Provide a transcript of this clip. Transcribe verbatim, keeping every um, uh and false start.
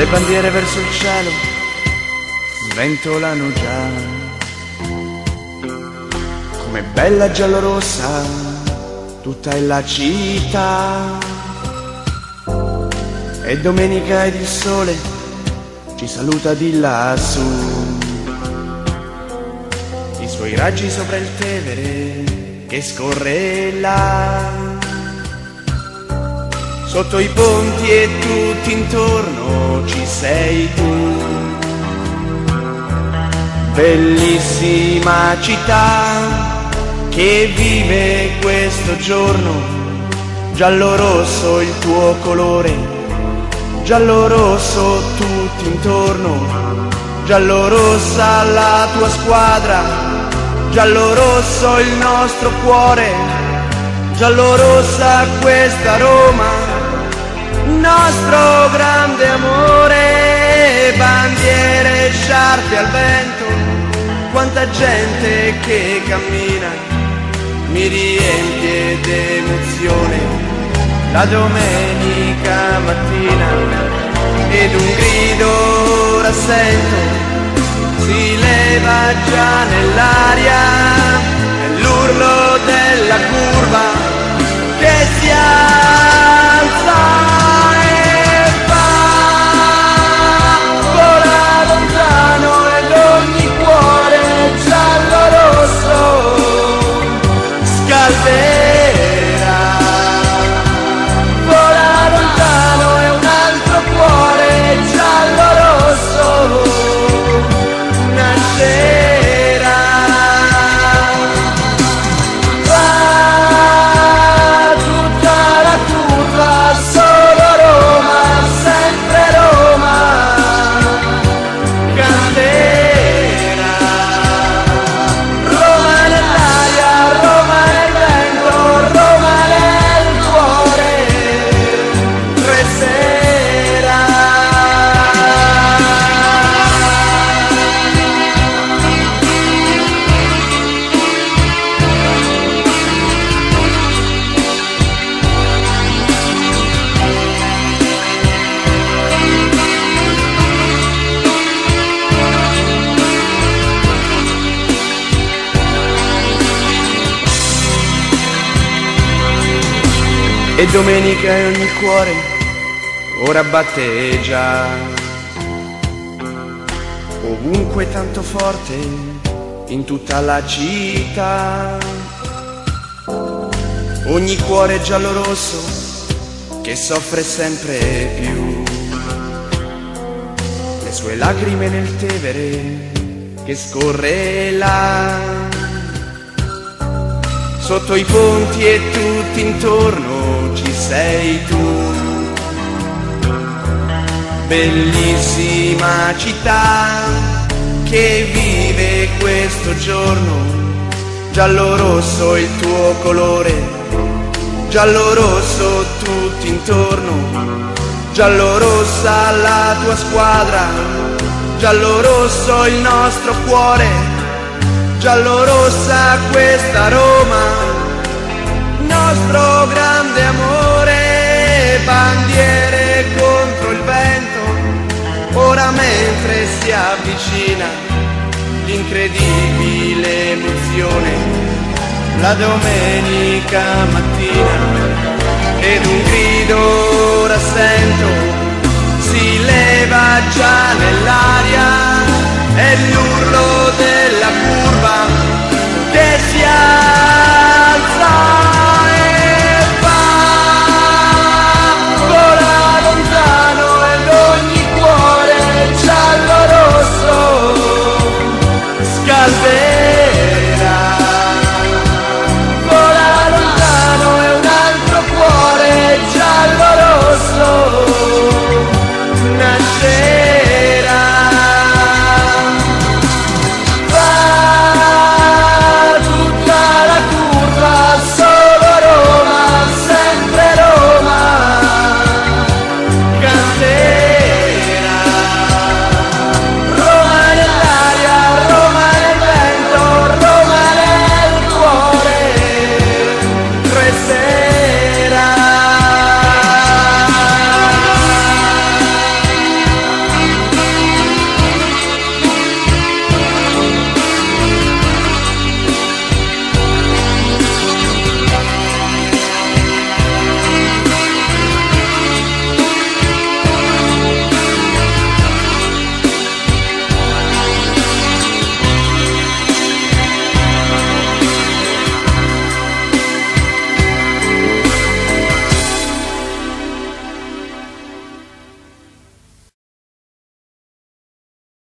le bandiere verso il cielo sventolano già, come bella giallorossa tutta è la città. E domenica ed il sole ci saluta di lassù, i suoi raggi sopra il Tevere che scorre là. Sotto i ponti e tutti intorno ci sei tu, bellissima città che vive questo giorno, giallo-rosso il tuo colore, giallo-rosso tutti intorno, giallo-rossa la tua squadra, giallo-rosso il nostro cuore, giallo-rossa questa Roma, nostro grande amore. Bandiere, sciarpe al vento, quanta gente che cammina, mi riempie d'emozione la domenica mattina. Ed un grido rassento si leva già nell'aria, è l'urlo della curva che si alza e va, vola lontano ed ogni cuore giallo-rosso scalderà. Vola lontano e un altro cuore giallo-rosso nascerà. Va tutta la curva, solo Roma, sempre Roma canterà. Roma nell'aria, Roma nel vento, Roma nel cuore resterà. E domenica e ogni cuore ora batte già, ovunque tanto forte in tutta la città. Ogni cuore giallo-rosso che soffre sempre più, le sue lacrime nel Tevere che scorre là. Sotto i ponti e tutti intorno ci sei tu, bellissima città che vive questo giorno, giallo-rosso il tuo colore, giallo-rosso tutti intorno, giallo-rossa la tua squadra, giallo-rosso il nostro cuore, giallo-rossa questa Roma, nostro grande amore. Bandiere contro il vento, ora mentre si avvicina l'incredibile emozione, la domenica mattina. Ed un grido rassento si leva già nell'aria, è l'urlo della curva che si alza e va, vola lontano ed ogni cuore giallo-rosso scalderà.